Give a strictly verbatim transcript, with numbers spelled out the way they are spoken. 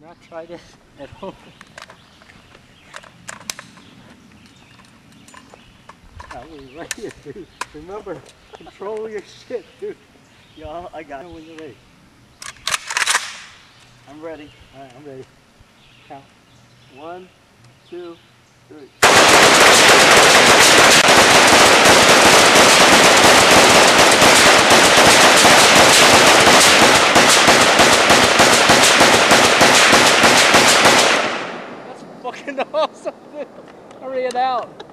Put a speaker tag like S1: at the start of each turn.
S1: not try this at home. I was right here, dude. Remember, control your shit, dude.
S2: Y'all, I got it.
S1: When you're ready.
S2: I'm ready.
S1: All right, I'm ready. Count.
S2: One, two, three.
S1: That's fucking awesome, dude. Hurry it out.